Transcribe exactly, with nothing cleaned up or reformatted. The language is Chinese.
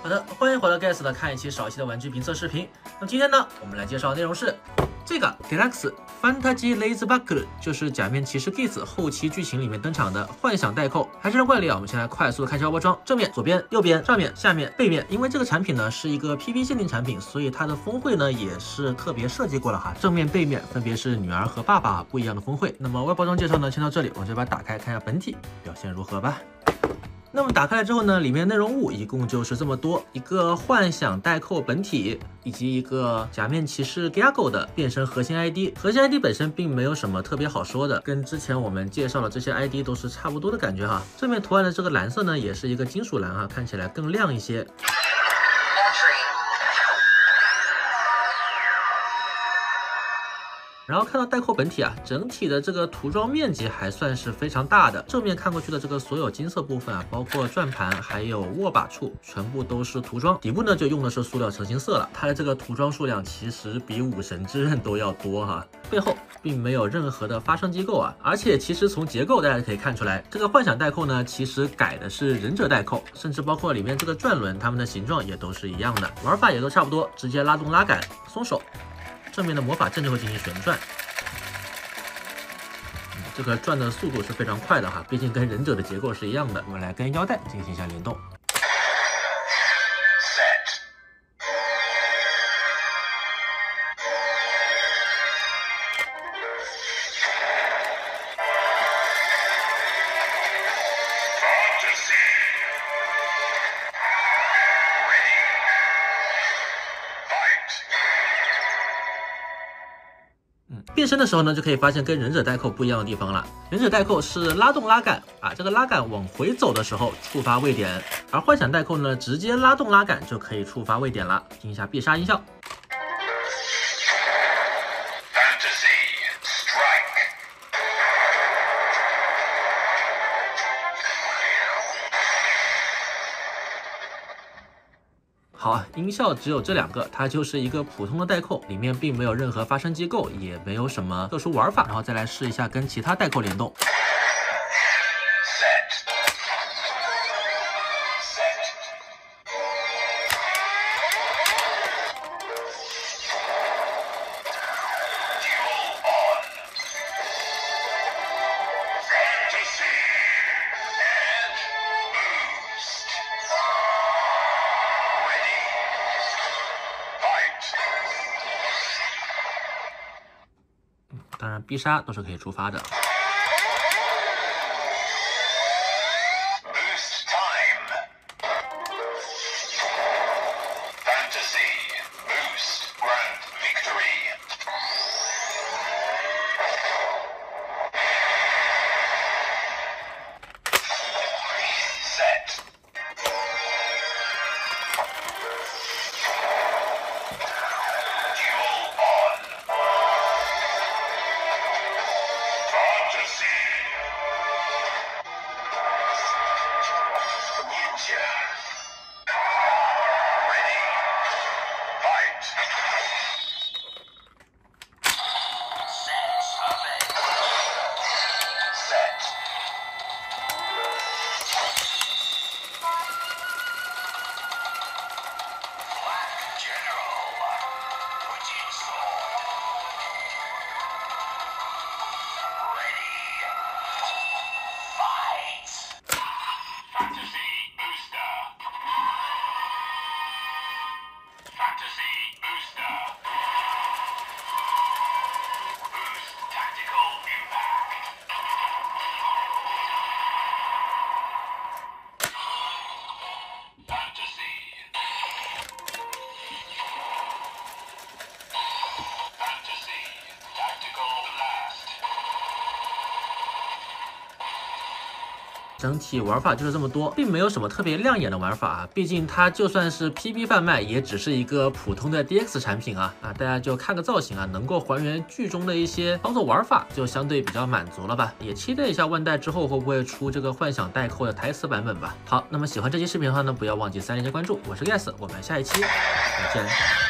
好的，欢迎回到 Guess 的看一期少一期的玩具评测视频。那么今天呢，我们来介绍的内容是这个 Deluxe Fantasy Lace Buckle， 就是假面骑士 Geats 后期剧情里面登场的幻想代扣。还是按惯例啊，我们先来快速的看销包装。正面、左边、右边、上面、下面、背面。因为这个产品呢是一个 P B 限定产品，所以它的峰会呢也是特别设计过了哈。正面、背面分别是女儿和爸爸不一样的峰会。那么外包装介绍呢，先到这里，我们就把它打开看一下本体表现如何吧。 那么打开来之后呢，里面内容物一共就是这么多：一个幻想代扣本体，以及一个假面骑士 Giago 的变身核心 I D。核心 I D 本身并没有什么特别好说的，跟之前我们介绍的这些 I D 都是差不多的感觉哈。正面图案的这个蓝色呢，也是一个金属蓝哈，看起来更亮一些。 然后看到代扣本体啊，整体的这个涂装面积还算是非常大的。正面看过去的这个所有金色部分啊，包括转盘还有握把处，全部都是涂装。底部呢就用的是塑料成型色了。它的这个涂装数量其实比武神之刃都要多哈。背后并没有任何的发声机构啊，而且其实从结构大家可以看出来，这个幻想代扣呢其实改的是忍者代扣，甚至包括里面这个转轮，它们的形状也都是一样的，玩法也都差不多，直接拉动拉杆，松手。 正面的魔法阵就会进行旋转，嗯，这个转的速度是非常快的哈，毕竟跟忍者的结构是一样的。我们来跟腰带进行一下联动。 变身的时候呢，就可以发现跟忍者代扣不一样的地方了。忍者代扣是拉动拉杆啊，这个拉杆往回走的时候触发位点，而幻想代扣呢，直接拉动拉杆就可以触发位点了。听一下必杀音效。 好，音效只有这两个，它就是一个普通的代扣，里面并没有任何发声机构，也没有什么特殊玩法。然后再来试一下跟其他代扣联动。当然，必杀都是可以触发的。整体玩法就是这么多，并没有什么特别亮眼的玩法啊。毕竟它就算是 P B 贩卖，也只是一个普通的 D X 产品啊啊，大家就看个造型啊，能够还原剧中的一些操作玩法，就相对比较满足了吧。也期待一下万代之后会不会出这个幻想代扣的台词版本吧。好，那么喜欢这期视频的话呢，不要忘记三连接关注，我是 Guess， 我们下一期再见。